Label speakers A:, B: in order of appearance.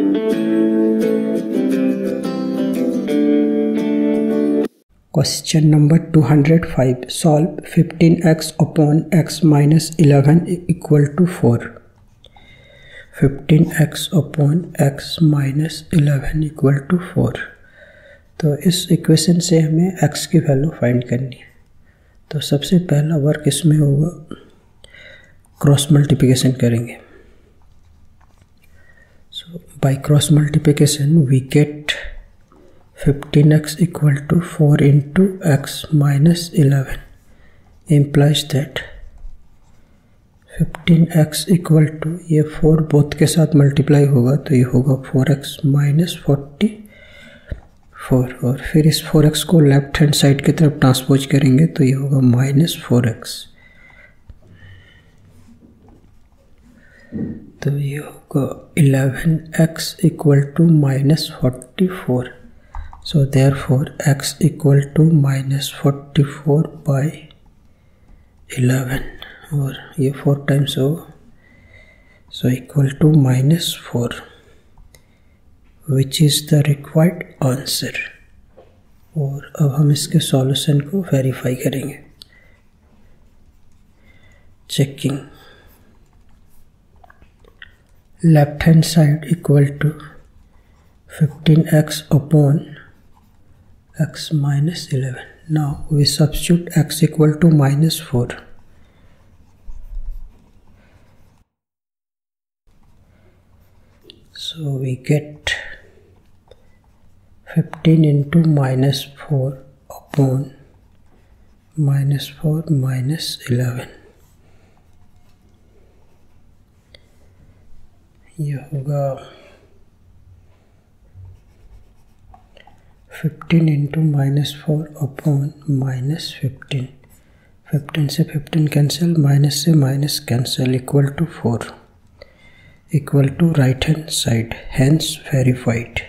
A: Question number 205. Solve 15x upon x minus 11 equal to 4. 15x upon x minus 11 equal to 4. तो इस equation से हमें x की value find करनी है। तो सबसे पहला वर्क इसमें होगा, क्रॉस मल्टीप्लिकेशन करेंगे। So by cross multiplication we get 15x equal to 4 into x minus 11 implies that 15x equal to ये 4 बोथ के साथ मल्टीप्लाई होगा तो ये होगा 4x minus 44, और फिर इस 4x को लेफ्ट हैंड साइड की तरफ ट्रांसपोज करेंगे तो ये होगा माइनस 4x। तो ये होगा 11x equal to minus 44. So therefore x equal to minus 44 by 11, और ये 4 टाइम्स होगा, so equal to minus 4, which is the required answer। और अब हम इसके सॉल्यूशन को वेरीफाई करेंगे। Checking, left hand side equal to 15x upon x minus 11. Now we substitute x equal to minus 4. So we get 15 into minus 4 upon minus 4 minus 11. ये होगा 15 into minus 4 upon minus 15. 15 से 15 cancel, minus से minus cancel, equal to 4, equal to right hand side, hence verified.